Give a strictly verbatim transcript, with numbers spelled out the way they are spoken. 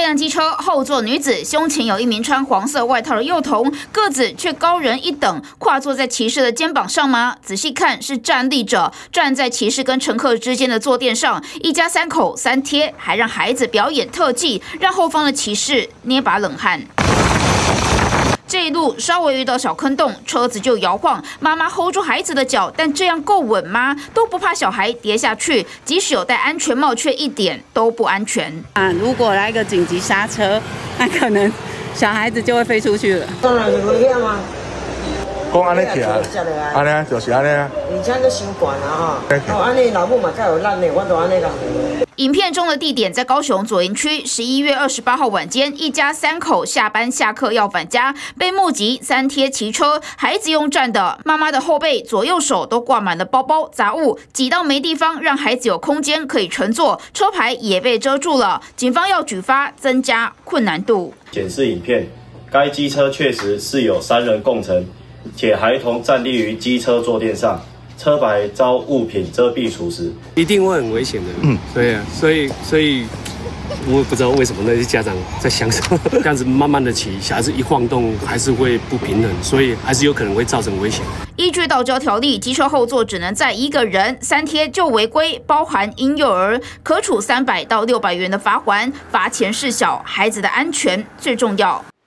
辆机车后座女子胸前有一名穿黄色外套的幼童，个子却高人一等，跨坐在骑士的肩膀上吗？仔细看是站立着，站在骑士跟乘客之间的坐垫上。一家三口三贴，还让孩子表演特技，让后方的骑士捏把冷汗。 这一路稍微遇到小坑洞，车子就摇晃。妈妈 hold 住孩子的脚，但这样够稳吗？都不怕小孩跌下去，即使有戴安全帽，却一点都不安全。 啊，如果来个紧急刹车，那可能小孩子就会飞出去了。 当然是危险啊！ 讲安尼起来，安尼就是安尼啊。 而且都伤悬啊吼，哦，安尼老母嘛较有力的，我都安尼啦。 影片中的地点在高雄左营区，十一月二十八号晚间，一家三口下班下课要返家，被目击三贴骑车，孩子用站的，妈妈的后背、左右手都挂满了包包杂物，挤到没地方，让孩子有空间可以乘坐，车牌也被遮住了。警方要举发，增加困难度。 检视影片，该机车确实是有三人共乘，且孩童站立于机车坐垫上。 车牌遭物品遮蔽除时， 一定会很危险的。嗯，对啊，所以所以我也不知道为什么那些家长在想什么，这样子慢慢的骑，小孩子一晃动还是会不平衡，所以还是有可能会造成危险。 依据道交条例，机车后座只能载一个人，三贴就违规，包含婴幼儿，可处三百到六百元的罚锾，罚钱事小，孩子的安全最重要。